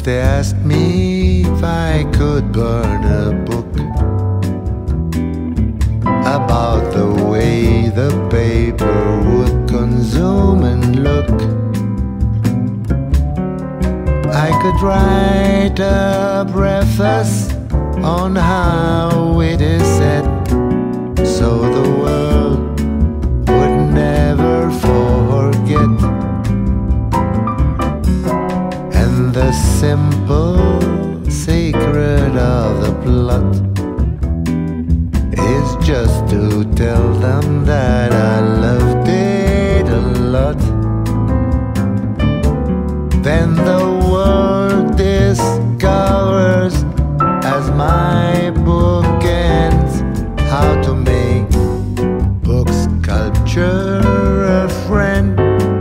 they asked me if I could burn a book about the way the paper would consume and look, I could write a preface on how it is said, so the world would never forget. And the simple secret of the plot is just to tell them that I loved it a lot. Then the world discovers, as my book ends, how to make book sculpture a friend.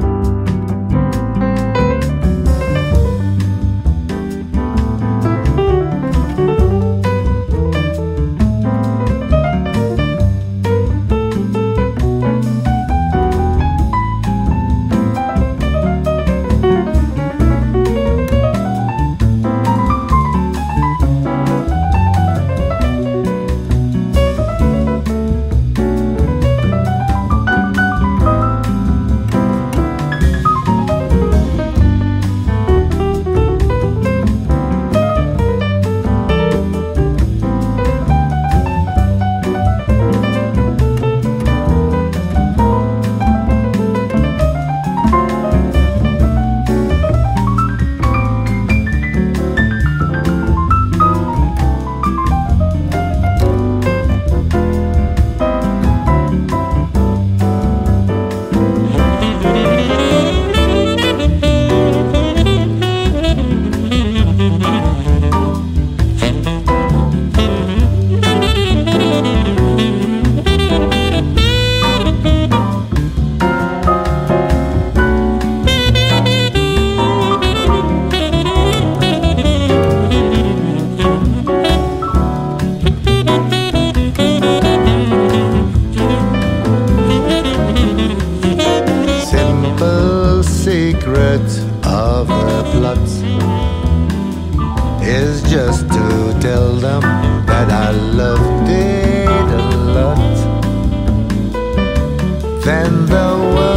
Of the plot is just to tell them that I loved it a lot. Then the world